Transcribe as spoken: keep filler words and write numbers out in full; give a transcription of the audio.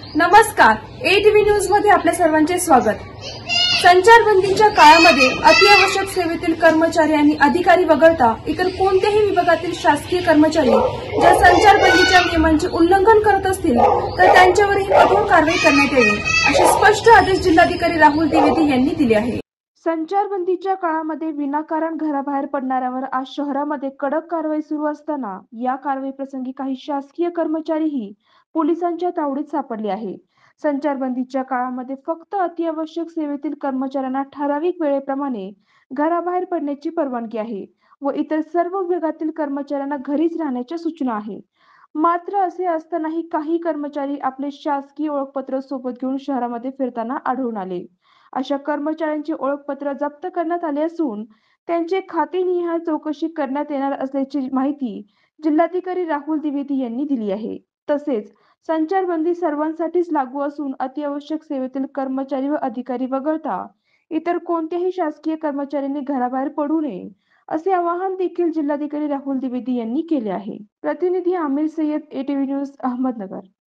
नमस्कार, ATV news मध्ये आपल्या सर्वांचे स्वागत। संचारबंदीच्या काळामध्ये अत्यावश्यक सेवेतील कर्मचारी आणि अधिकारी वगळता इतर कोणत्याही विभागातील शासकीय कर्मचारी जर संचारबंदीच्या नियमांचे उल्लंघन करत असतील तर त्यांच्यावरही कठोर कारवाई करण्यात येईल, असे स्पष्ट आदेश जिल्हाधिकारी राहुल द्विवेदी यांनी दिले आहे। संचारबंदीच्या काळामध्ये विनाकारण घराबाहेर पडणाऱ्यांवर आज शहरामध्ये कडक कारवाई सुरू असताना या कारवाई प्रसंगी काही शासकीय कर्मचारीही पोलिसांच्या तावडीत सापडले आहे। संचारबंदीच्या काळामध्ये फक्त अत्यावश्यक सेवेतील कर्मचाऱ्यांना ठराविक वेळेप्रमाणे घराबाहेर पडण्याची परवानगी आहे व इतर सर्व विभागातील कर्मचाऱ्यांना घरीच राहण्याच्या सूचना आहे। मात्र असे असतानाही काही कर्मचारी आपले शासकीय ओळखपत्र सोबत घेऊन शहरामध्ये फिरताना आढळून आले। अशा कर्मचाऱ्यांचे ओळखपत्र जप्त करण्यात आले असून त्यांचे खातेनिहाय चौकशी करण्यात येणार असल्याची माहिती जिल्हाधिकारी राहुल द्विवेदी यांनी दिली आहे। तसेच संचारबंदी सर्वांसाठीच लागू असून अत्यावश्यक सेवेतील कर्मचारी व अधिकारी वगळता इतर कोणत्याही शासकीय कर्मचाऱ्यांनी घराबाहेर पडू नये असे आवाहन देखील जिल्हाधिकारी राहुल द्विवेदी यांनी केले आहे। प्रतिनिधी आमिर सय्यद, एटीव्ही न्यूज, अहमदनगर।